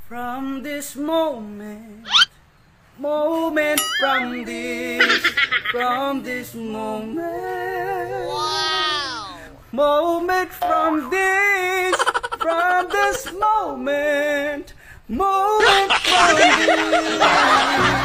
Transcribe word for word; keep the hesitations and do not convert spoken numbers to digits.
From this moment, moment from this, from this moment, Wow! moment from this, from this moment, moment from this.